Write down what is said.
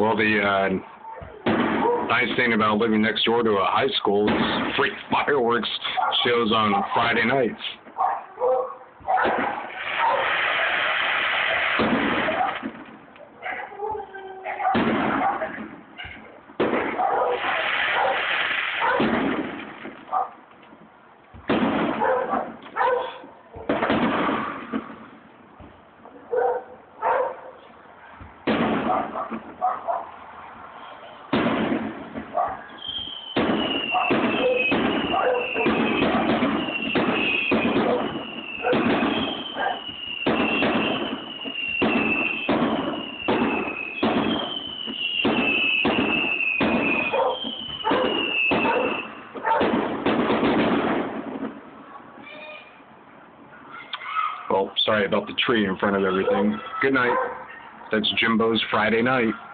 Well, the nice thing about living next door to a high school is free fireworks shows on Friday nights. Well, sorry about the tree in front of everything. Good night. That's Jimbo's Friday night.